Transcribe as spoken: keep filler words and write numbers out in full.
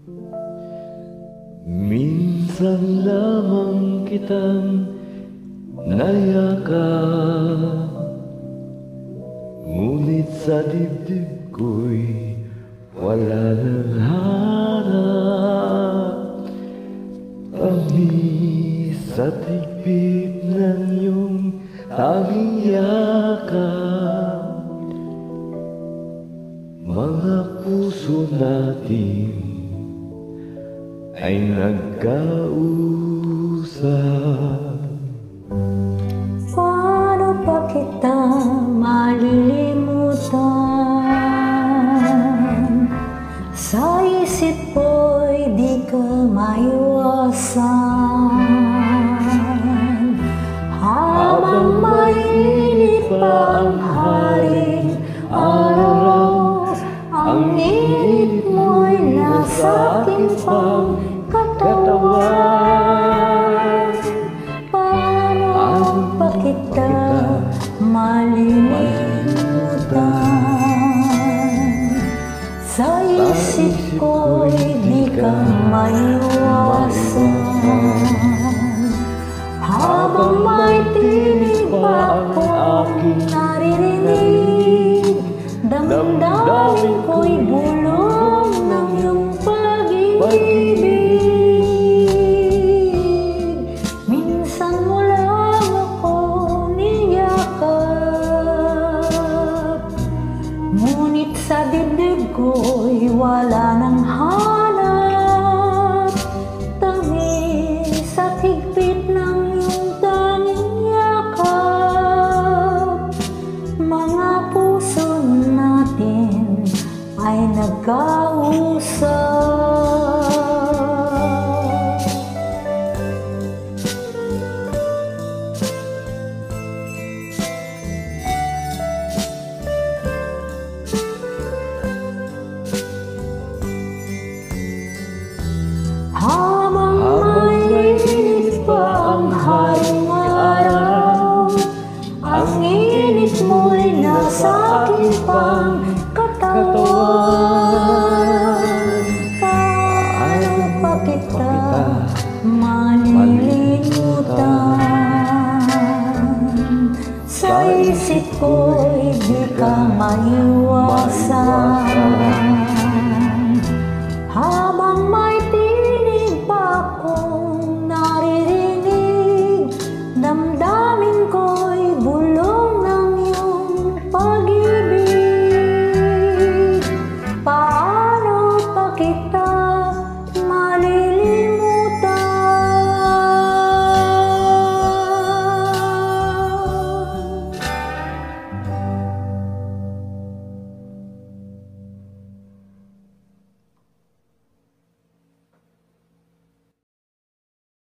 Minsan lamang kitang nayakap, ngunit sa dibdib ko'y wala nang hanap. Tamis at higpit ng iyong tanging yakap, mga puso natin ay nagkausap. Paano pa kita malilimutan? Sa isip ko'y di ka maiwasan. Habang mainit pa ang haring araw, ang init mo'y nasa aking pang katawan. Paano pa kita malilimutan? Sa isip ko'y di ka maiwasan. Habang may tinig pa ako aking naririnig, damdamin ko'y bulong ng iyong pag-ibig. Minsan mo lang ako niyakap, ngunit sa dibdib ko'y wala nang hanap. Tamis at higpit ng iyong tanging yakap, mga puso natin ay nagkausap. Habang mainit pa ang haring araw, ang init mo'y nasa aking pang katawan. Paano pa kita malilimutan? Sa isip ko'y di ka maiwasan. Habang